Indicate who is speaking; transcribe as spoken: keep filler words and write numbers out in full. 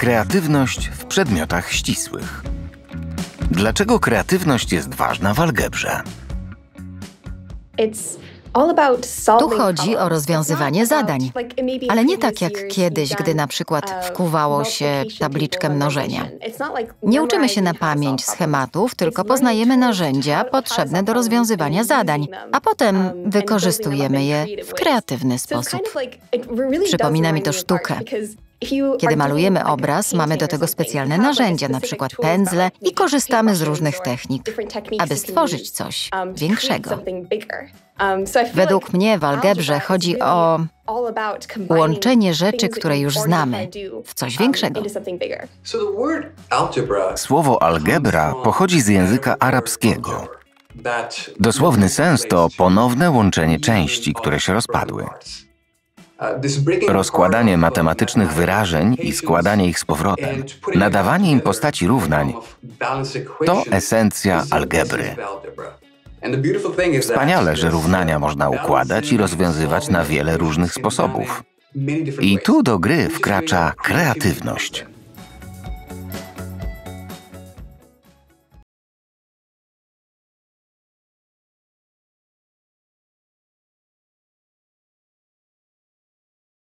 Speaker 1: Kreatywność w przedmiotach ścisłych. Dlaczego kreatywność jest ważna w algebrze?
Speaker 2: Tu chodzi o rozwiązywanie zadań, ale nie tak jak kiedyś, gdy na przykład wkuwało się tabliczkę mnożenia. Nie uczymy się na pamięć schematów, tylko poznajemy narzędzia potrzebne do rozwiązywania zadań, a potem wykorzystujemy je w kreatywny sposób. Przypomina mi to sztukę. Kiedy malujemy obraz, mamy do tego specjalne narzędzia, na przykład pędzle, i korzystamy z różnych technik, aby stworzyć coś większego. Według mnie w algebrze chodzi o łączenie rzeczy, które już znamy, w coś większego.
Speaker 1: Słowo algebra pochodzi z języka arabskiego. Dosłowny sens to ponowne łączenie części, które się rozpadły. Rozkładanie matematycznych wyrażeń i składanie ich z powrotem, nadawanie im postaci równań to esencja algebry. Wspaniale, że równania można układać i rozwiązywać na wiele różnych sposobów. I tu do gry wkracza kreatywność.